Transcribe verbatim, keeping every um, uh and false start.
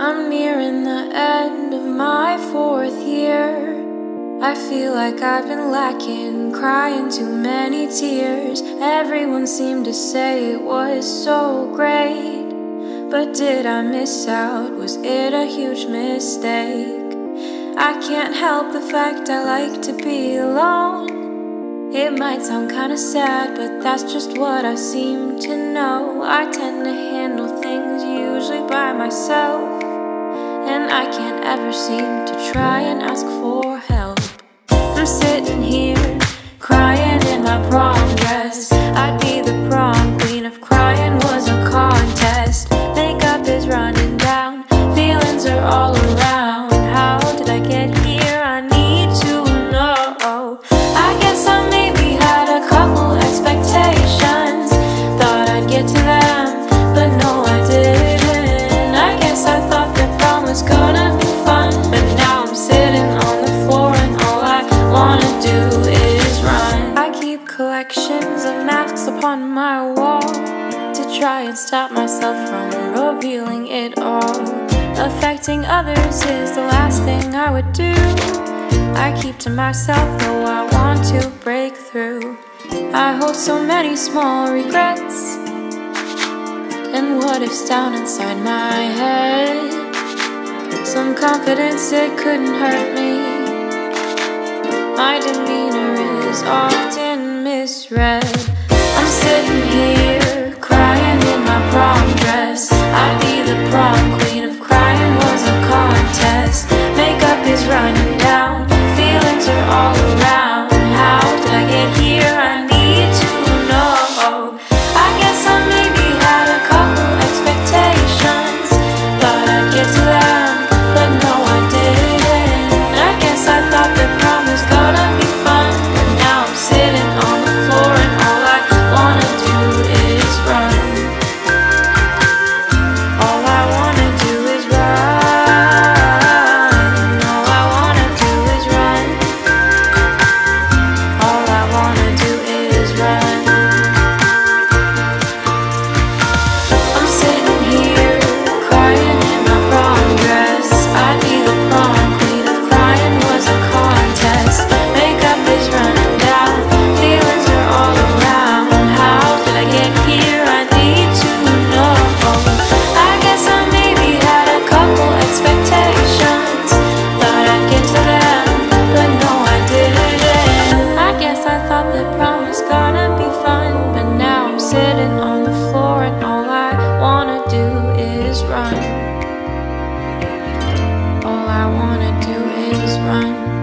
I'm nearing the end of my fourth year. I feel like I've been lacking, crying too many tears. Everyone seemed to say it was so great, but did I miss out? Was it a huge mistake? I can't help the fact I like to be alone. It might sound kinda sad, but that's just what I seem to know. I tend to handle things usually by myself, and I can't ever seem to try and ask for help. I'm sitting here, crying in my prom dress. I'd be the prom queen if crying was a contest. Makeup is running down, feelings are all around. How did I get here? I need to know. I guess I maybe had a couple expectations, thought I'd get to them, but no I didn't. I guess I thought the prom was gonna be fun, but now I'm sitting on the floor and all I wanna do is run. I keep collections of masks upon my wall to try and stop myself from revealing it all. Affecting others is the last thing I would do. I keep to myself though I want to break through. I hold so many small regrets and what ifs down inside my head. Some confidence, it couldn't hurt me. My demeanor is often misread. I'm sitting here, crying in my prom dress. I'd be the prom queen if crying was a contest. Makeup is running down, feelings are all around. How did I get here? I need to know. I guess I maybe had a couple expectations, thought I'd get to them, but no I didn't. I guess I thought the prom was gonna be fun, but now I'm sitting on the floor and all I wanna do is run. All I wanna do is run. All I wanna do is run. All I wanna do is run. I'm sitting here, crying in my prom dress. I'd be the prom queen if crying was a contest. Makeup is running down, feelings are all around. How did I get here? I need to know. I guess I maybe had a couple expectations, thought I'd get to them, but no I didn't. I guess I thought the prom was gonna be fun, but now I'm sitting on the floor and all I wanna do is run. All I wanna do is run.